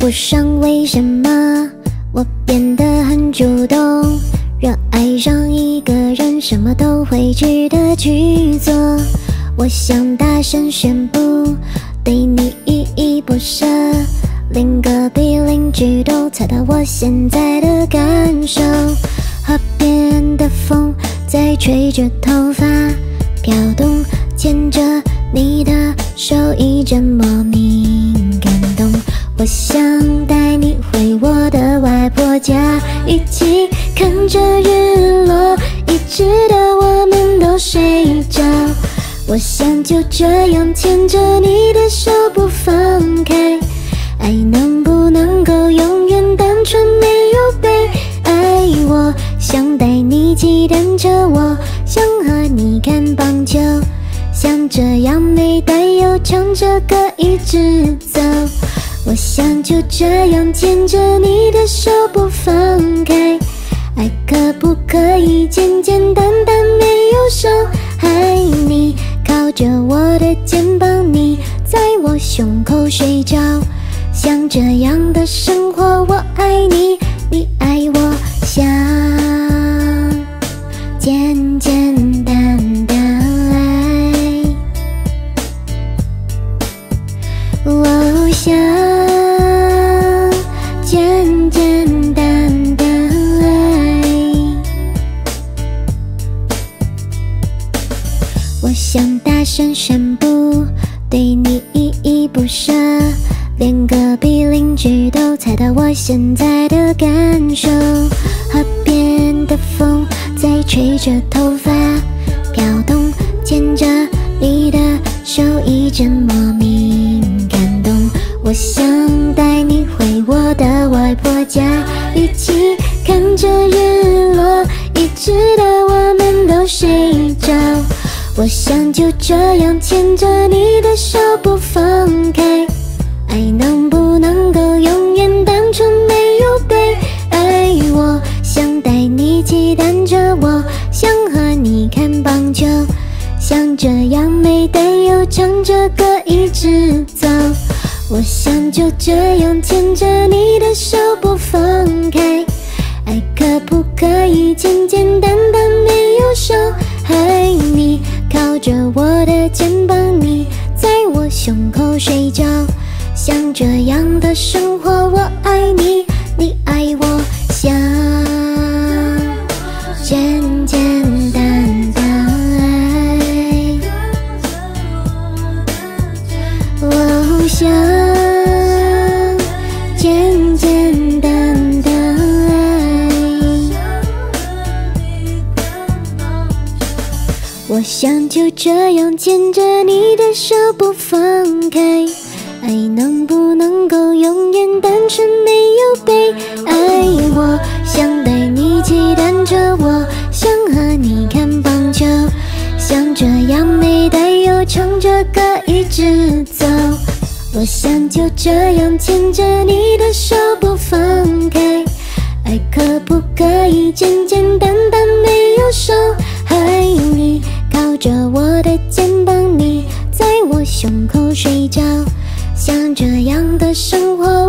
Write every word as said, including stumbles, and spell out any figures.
不上为什么我变得很主动，若爱上一个人，什么都会值得去做。我想大声宣布，对你依依不舍，连隔壁邻居都猜到我现在的感受。河边的风在吹着头发飘动，牵着你的手一阵莫名感动。我想带你回我的外婆家，一起看着日落，一直到我们都睡着。我想就这样牵着你的手不放开，爱能不能够永远单纯没有被爱？我想带你骑单车，我想和你看棒球，像这样没担忧，唱着歌一直走。我想就这样牵着你的手不放开，爱可不可以简简单单没有伤害你？靠着我的肩膀，你在我胸口睡着，像这样的生活，我爱你，你爱我，想简简单单爱，我想简简单单爱，我想大声宣布，对你依依不舍，连隔壁邻居都猜到我现在的感受。河边的风在吹着头发飘动，牵着你的手一阵莫名感动。我想带你回我的外婆家，一起看着日落，一直到我们都睡着。我想就这样牵着你的手不放开，爱能不能够永远单纯没有被爱？我想带你骑单车，我想和你看棒球，像这样没担忧，唱着歌一直走。我想就这样牵着你的手不放开，爱可不可以简简单单没有伤害你？靠着我的肩膀，你在我胸口睡觉，像这样的生活，我爱你，你爱我，想简简单单爱，我想简简单单爱，我想就这样牵着你的手不放开，爱能不能够永远单纯没有被爱？我想带你骑单车，我想和你看棒球，像这样没担忧，唱着歌一直走。我想就这样牵着你的手不放开，爱可不可以简简单单没有伤害你？靠着我的肩膀，你在我胸口睡觉，像这样的生活。